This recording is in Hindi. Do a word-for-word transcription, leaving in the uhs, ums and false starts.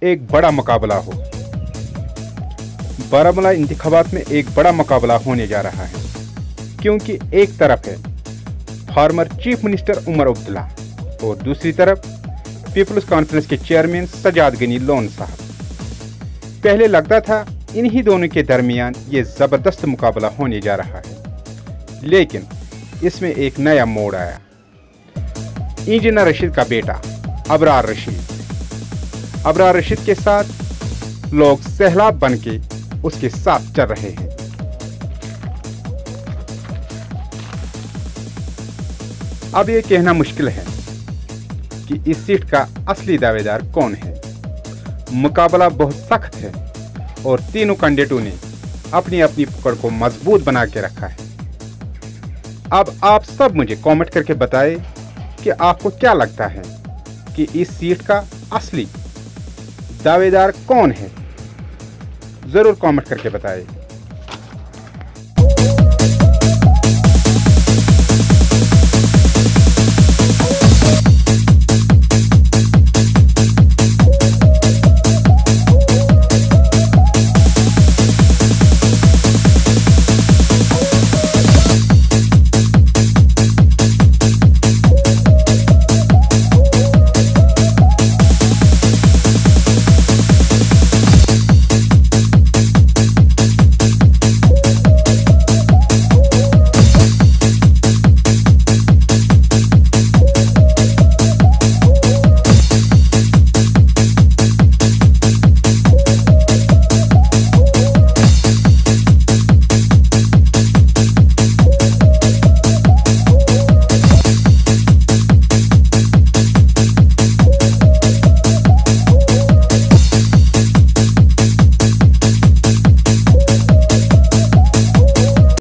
एक बड़ा मुकाबला हो। बारामूला इंतखाबात में एक बड़ा मुकाबला होने जा रहा है, क्योंकि एक तरफ है former chief minister Omar Abdullah और दूसरी तरफ पीपल्स कॉन्फ्रेंस के चेयरमैन सजाद गनी लोन साहब। पहले लगता था इन्हीं दोनों के दरमियान ये ज़बरदस्त मुकाबला होने जा रहा है, लेकिन इसमें एक नया मोड़ आया। इंजीनियर रशीद का बेटा अबरार रशीद अबरार रशीद के साथ लोग सैलाब बन के उसके साथ चल रहे हैं। अब ये कहना मुश्किल है कि इस सीट का असली दावेदार कौन है। मुकाबला बहुत सख्त है और तीनों कैंडिडेटों ने अपनी अपनी पकड़ को मजबूत बना के रखा है। अब आप सब मुझे कमेंट करके बताएं कि आपको क्या लगता है कि इस सीट का असली दावेदार कौन है। ज़रूर कमेंट करके बताएं।